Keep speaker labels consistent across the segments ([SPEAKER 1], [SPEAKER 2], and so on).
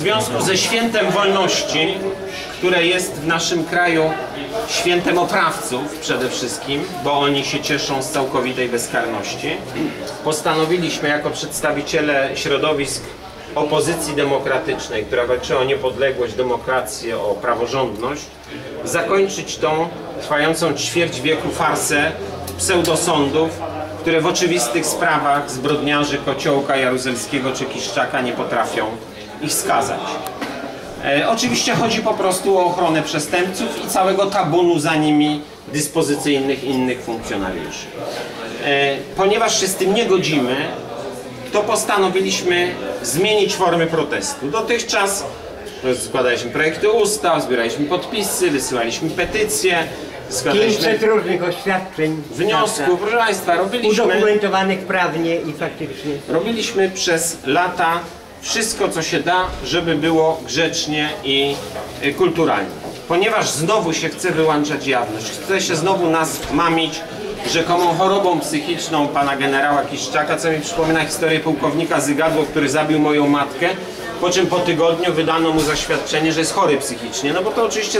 [SPEAKER 1] związku ze świętem wolności, które jest w naszym kraju świętem oprawców przede wszystkim, bo oni się cieszą z całkowitej bezkarności, postanowiliśmy jako przedstawiciele środowisk opozycji demokratycznej, która walczy o niepodległość, demokrację, o praworządność, zakończyć tą trwającą ćwierć wieku farsę pseudosądów, które w oczywistych sprawach zbrodniarzy Kociołka, Jaruzelskiego czy Kiszczaka nie potrafią ich skazać. Oczywiście chodzi po prostu o ochronę przestępców i całego tabunu za nimi dyspozycyjnych innych funkcjonariuszy. Ponieważ się z tym nie godzimy, to postanowiliśmy zmienić formy protestu. Dotychczas składaliśmy projekty ustaw, zbieraliśmy podpisy, wysyłaliśmy petycje, składaliśmy
[SPEAKER 2] 500 różnych oświadczeń,
[SPEAKER 1] wniosków. Proszę Państwa,
[SPEAKER 2] udokumentowanych prawnie i faktycznie.
[SPEAKER 1] Robiliśmy przez lata wszystko, co się da, żeby było grzecznie i kulturalnie. Ponieważ znowu się chce wyłączać jawność, chce się znowu nas mamić rzekomą chorobą psychiczną pana generała Kiszczaka, co mi przypomina historię pułkownika Zygadło, który zabił moją matkę, po czym po tygodniu wydano mu zaświadczenie, że jest chory psychicznie. No bo to oczywiście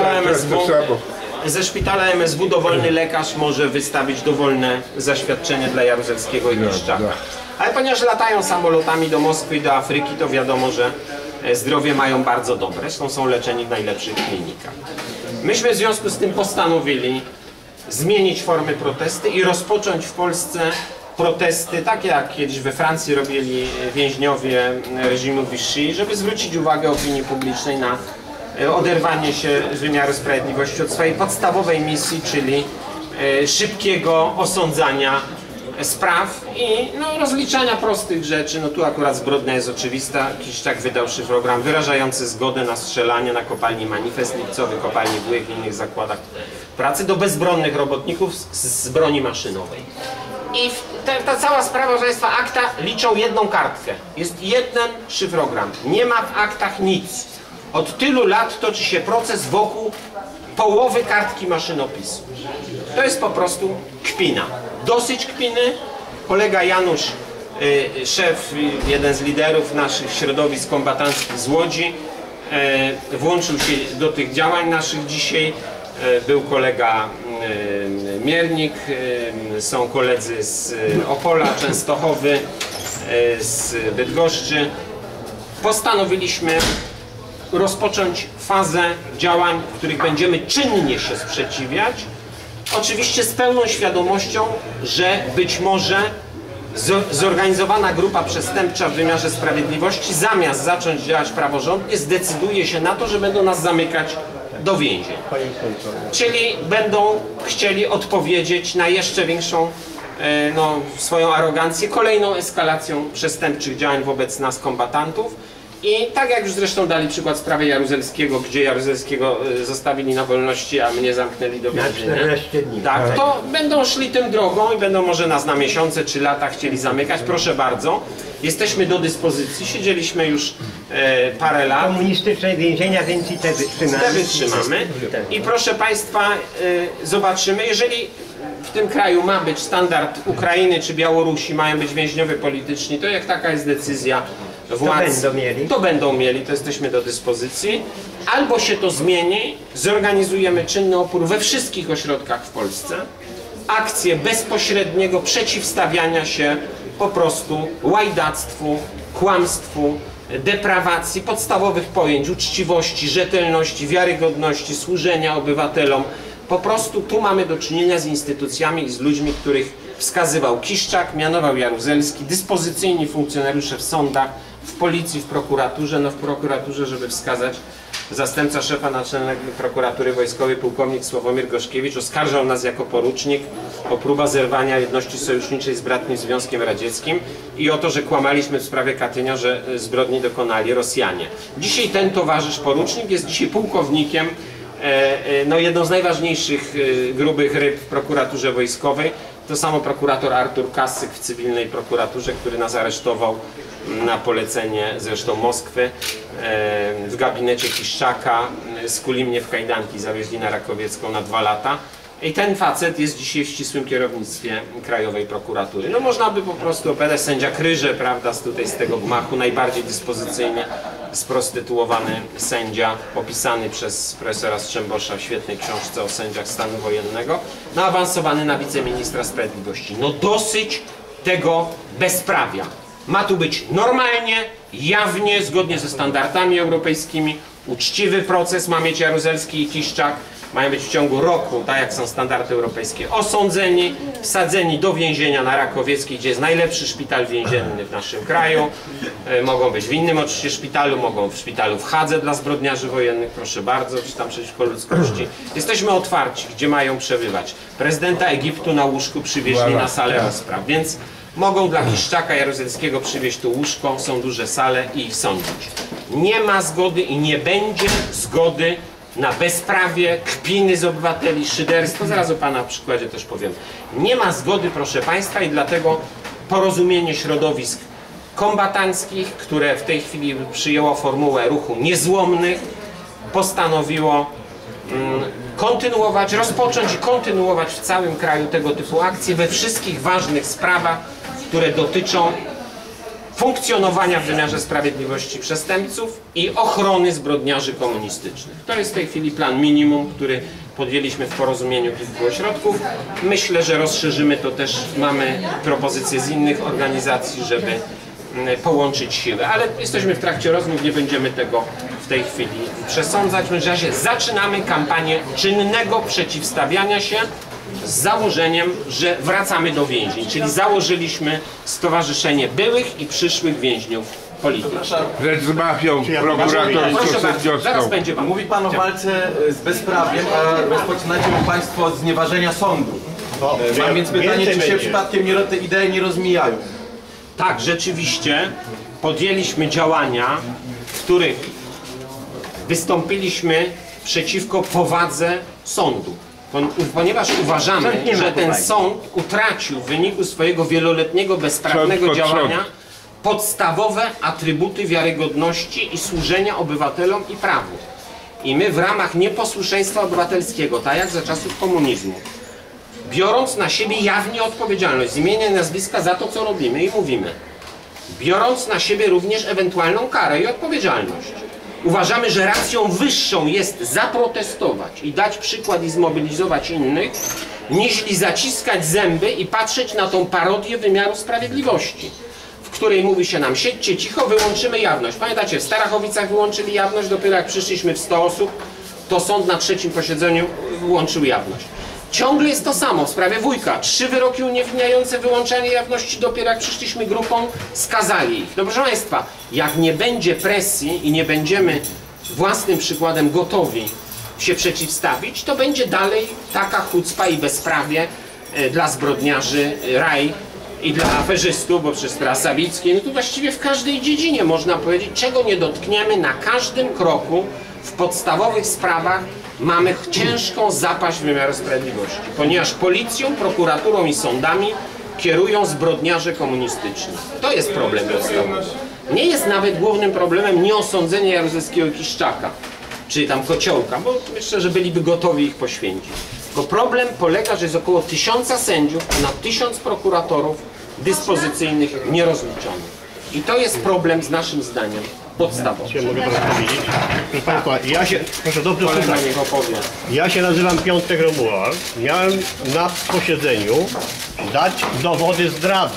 [SPEAKER 1] ze szpitala MSW dowolny lekarz może wystawić dowolne zaświadczenie dla Jaruzelskiego i Kiszczaka. Ale ponieważ latają samolotami do Moskwy i do Afryki, to wiadomo, że zdrowie mają bardzo dobre, zresztą są leczeni w najlepszych klinikach. Myśmy w związku z tym postanowili zmienić formy protesty i rozpocząć w Polsce protesty, takie jak kiedyś we Francji robili więźniowie reżimu Vichy, żeby zwrócić uwagę opinii publicznej na oderwanie się z wymiaru sprawiedliwości od swojej podstawowej misji, czyli szybkiego osądzania spraw i rozliczania prostych rzeczy. No tu akurat zbrodnia jest oczywista. Kiszczak wydał szyfrogram wyrażający zgodę na strzelanie na kopalni Manifest Lipcowy, kopalni Wujek i innych zakładach pracy do bezbronnych robotników z broni maszynowej. I ta cała sprawa, proszę Państwa, akta liczą jedną kartkę. Jest jeden szyfrogram. Nie ma w aktach nic. Od tylu lat toczy się proces wokół połowy kartki maszynopisu. To jest po prostu kpina. Dosyć kpiny. Kolega Janusz, szef, jeden z liderów naszych środowisk kombatanckich z Łodzi, włączył się do tych działań naszych dzisiaj. Był kolega Miernik, są koledzy z Opola, Częstochowy, z Bydgoszczy. Postanowiliśmy rozpocząć fazę działań, w których będziemy czynnie się sprzeciwiać. Oczywiście z pełną świadomością, że być może zorganizowana grupa przestępcza w wymiarze sprawiedliwości zamiast zacząć działać praworządnie zdecyduje się na to, że będą nas zamykać do więzień. Czyli będą chcieli odpowiedzieć na jeszcze większą swoją arogancję kolejną eskalacją przestępczych działań wobec nas kombatantów. I tak jak już zresztą dali przykład sprawy Jaruzelskiego, gdzie Jaruzelskiego zostawili na wolności, a mnie zamknęli do więzienia. Tak, to będą szli tym drogą i będą może nas na miesiące czy lata chcieli zamykać. Proszę bardzo, jesteśmy do dyspozycji, siedzieliśmy już parę lat.
[SPEAKER 2] Komunistyczne więzienia, więc i te wytrzymamy.
[SPEAKER 1] Te wytrzymamy. I proszę Państwa, zobaczymy, jeżeli w tym kraju ma być standard Ukrainy czy Białorusi, mają być więźniowie polityczni, to jak taka jest decyzja władz, to będą mieli, to jesteśmy do dyspozycji. Albo się to zmieni, zorganizujemy czynny opór we wszystkich ośrodkach w Polsce, akcję bezpośredniego przeciwstawiania się po prostu łajdactwu, kłamstwu, deprawacji podstawowych pojęć uczciwości, rzetelności, wiarygodności, służenia obywatelom. Po prostu tu mamy do czynienia z instytucjami i z ludźmi, których wskazywał Kiszczak, mianował Jaruzelski, dyspozycyjni funkcjonariusze w sądach, w policji, w prokuraturze. No w prokuraturze, żeby wskazać, zastępca szefa Naczelnej Prokuratury Wojskowej pułkownik Sławomir Gorzkiewicz oskarżał nas jako porucznik o próbę zerwania jedności sojuszniczej z bratnim Związkiem Radzieckim i o to, że kłamaliśmy w sprawie Katynia, że zbrodni dokonali Rosjanie. Dzisiaj ten towarzysz porucznik jest dzisiaj pułkownikiem, jedną z najważniejszych grubych ryb w prokuraturze wojskowej. To samo prokurator Artur Kassyk w cywilnej prokuraturze, który nas aresztował na polecenie zresztą Moskwy w gabinecie Kiszczaka, skuli mnie w kajdanki, zawieźli na Rakowiecką na 2 lata. I ten facet jest dzisiaj w ścisłym kierownictwie Krajowej Prokuratury. No można by po prostu opowiadać, sędzia Kryże, prawda, z tego gmachu, najbardziej dyspozycyjny sprostytuowany sędzia opisany przez profesora Strzembosza w świetnej książce o sędziach stanu wojennego, no awansowany na wiceministra sprawiedliwości. No dosyć tego bezprawia. Ma tu być normalnie, jawnie, zgodnie ze standardami europejskimi, uczciwy proces ma mieć Jaruzelski i Kiszczak, mają być w ciągu roku, tak jak są standardy europejskie, osądzeni, wsadzeni do więzienia na Rakowieckiej, gdzie jest najlepszy szpital więzienny w naszym kraju. Mogą być w innym oczywiście szpitalu, mogą w szpitalu w Hadze dla zbrodniarzy wojennych, proszę bardzo, czy tam przeciwko ludzkości. Jesteśmy otwarci, gdzie mają przebywać. Prezydenta Egiptu na łóżku przywieźli na salę rozpraw, więc mogą dla Kiszczaka Jaruzelskiego przywieźć tu łóżko, są duże sale i ich sądzić. Nie ma zgody i nie będzie zgody na bezprawie, kpiny z obywateli, szyderstwo. Zaraz o pana przykładzie też powiem. Nie ma zgody, proszę państwa, i dlatego porozumienie środowisk kombatanckich, które w tej chwili przyjęło formułę ruchu niezłomnych, postanowiło kontynuować, rozpocząć i kontynuować w całym kraju tego typu akcje we wszystkich ważnych sprawach, które dotyczą funkcjonowania w wymiarze sprawiedliwości przestępców i ochrony zbrodniarzy komunistycznych. To jest w tej chwili plan minimum, który podjęliśmy w porozumieniu kilku ośrodków. Myślę, że rozszerzymy to też, mamy propozycje z innych organizacji, żeby połączyć siły, ale jesteśmy w trakcie rozmów, nie będziemy tego w tej chwili przesądzać. W każdym razie zaczynamy kampanię czynnego przeciwstawiania się z założeniem, że wracamy do więzień, czyli założyliśmy Stowarzyszenie Byłych i Przyszłych Więźniów Politycznych.
[SPEAKER 3] Rzecz z mafią, prokuratorską,
[SPEAKER 1] zaraz będzie pan.
[SPEAKER 4] Mówi pan o walce z bezprawiem, a rozpoczynacie państwo od znieważenia sądu. Mam więc pytanie, czy się przypadkiem te idee nie rozmijają?
[SPEAKER 1] Tak, rzeczywiście podjęliśmy działania, w których wystąpiliśmy przeciwko powadze sądu. Ponieważ uważamy, że ten sąd utracił w wyniku swojego wieloletniego bezprawnego działania podstawowe atrybuty wiarygodności i służenia obywatelom i prawu. I my w ramach nieposłuszeństwa obywatelskiego, tak jak za czasów komunizmu, biorąc na siebie jawnie odpowiedzialność z imienia i nazwiska za to, co robimy i mówimy, biorąc na siebie również ewentualną karę i odpowiedzialność, uważamy, że racją wyższą jest zaprotestować i dać przykład i zmobilizować innych, niźli zaciskać zęby i patrzeć na tą parodię wymiaru sprawiedliwości, w której mówi się nam: siedźcie cicho, wyłączymy jawność. Pamiętacie, w Starachowicach wyłączyli jawność, dopiero jak przyszliśmy w 100 osób, to sąd na trzecim posiedzeniu wyłączył jawność. Ciągle jest to samo w sprawie Wujka. 3 wyroki uniewinniające wyłączanie jawności, dopiero jak przyszliśmy grupą, skazali ich. No proszę państwa, jak nie będzie presji i nie będziemy własnym przykładem gotowi się przeciwstawić, to będzie dalej taka chucpa i bezprawie dla zbrodniarzy raj i dla aferzystów, bo przez teraz Sawicki, no to właściwie w każdej dziedzinie można powiedzieć, czego nie dotkniemy, na każdym kroku w podstawowych sprawach mamy ciężką zapaść wymiaru sprawiedliwości, ponieważ policją, prokuraturą i sądami kierują zbrodniarze komunistyczni. To jest problem podstawowy. Nie jest nawet głównym problemem nieosądzenie Jaruzelskiego i Kiszczaka, czy tam Kociołka, bo myślę, że byliby gotowi ich poświęcić. Tylko problem polega, że jest około 1000 sędziów na 1000 prokuratorów dyspozycyjnych nierozliczonych. I to jest problem z naszym zdaniem podstawowy.
[SPEAKER 5] Mogę panu powiedzieć? Proszę państwa, proszę dobrze słuchać. Ja się nazywam Piątek Romuald. Miałem na posiedzeniu dać dowody zdrady.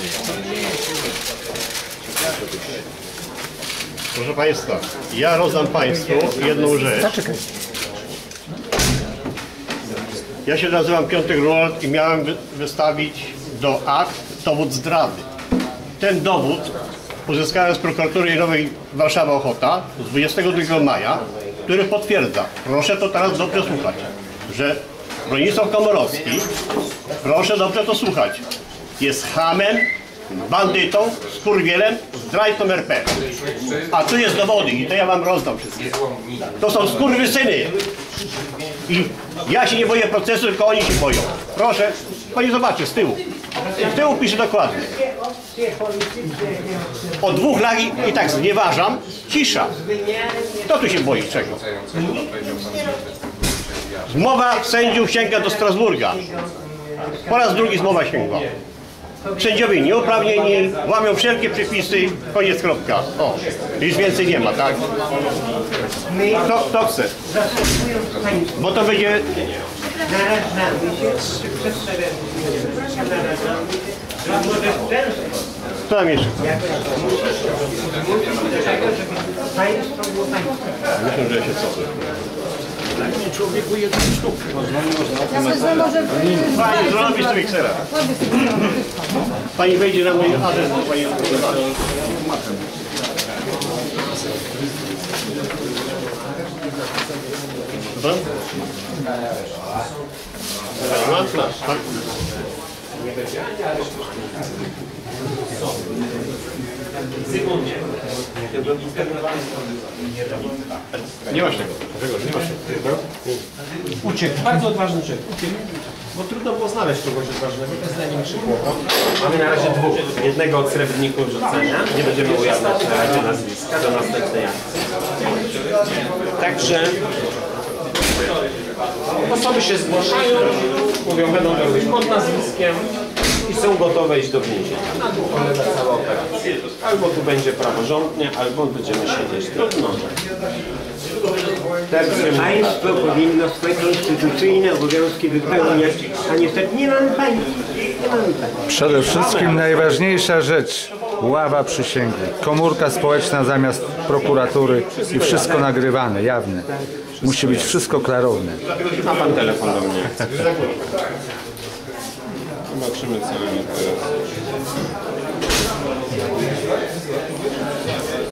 [SPEAKER 5] Proszę państwa, ja rozdam państwu jedną rzecz. Ja się nazywam Piątek Romuald i miałem wystawić do akt dowód zdrady. Ten dowód uzyskałem z prokuratury rejonowej Warszawa-Ochota z 22 maja, który potwierdza, proszę to teraz dobrze słuchać, że Bronisław Komorowski, proszę dobrze to słuchać, jest chamem, bandytą, skurwielem, zdrajcą RP. A tu jest dowody i to ja wam rozdam wszystkie. To są skurwysyny. I ja się nie boję procesu, tylko oni się boją. Proszę, pani zobaczy z tyłu. Z tyłu pisze dokładnie. Od 2 lat i tak znieważam, cisza. Kto tu się boi czego? Zmowa sędziów sięga do Strasburga. Po raz drugi zmowa sięga. Sędziowie nieuprawnieni, łamią wszelkie przepisy, koniec, kropka. O, już więcej nie ma, tak? Kto chce?
[SPEAKER 2] Zastępując państwo,
[SPEAKER 5] Bo to będzie...
[SPEAKER 2] narażamy się, czy przedstawiamy się, narażamy się, a może często,
[SPEAKER 5] Kto tam jeszcze?
[SPEAKER 2] do tego, żeby państwo było państwo.
[SPEAKER 5] Myślę, że ja się cofnę. Pani, zrobisz sobie ksera. Pani wejdzie na mój adres, bo pani Co? Masz, tak? Nie masz tego. Dlaczego? Nie masz tego.
[SPEAKER 1] Uciekł, bardzo odważny człowiek. Uciekł, bo trudno było znaleźć kogoś odważnego, to jest najmniejszy kłopot. Mamy na razie dwóch. Jednego od srebrników rzucenia. Nie będziemy ujawniać na razie nazwiska do następnej akcji. Także osoby się zgłaszają, mówią, będą robić pod nazwiskiem i są gotowe iść do więzienia. Na tym polega cała operacja. Albo tu będzie praworządnie, albo będziemy siedzieć. Trudno.
[SPEAKER 2] Państwo powinno swoje konstytucyjne obowiązki wypełniać, a niestety nie mamy państwa. Nie mamy państwa.
[SPEAKER 6] Przede wszystkim najważniejsza rzecz, ława przysięgłych, komórka społeczna zamiast prokuratury i wszystko nagrywane, jawne. Musi być wszystko klarowne.
[SPEAKER 1] Ma pan telefon do mnie.
[SPEAKER 3] Zobaczymy co oni teraz.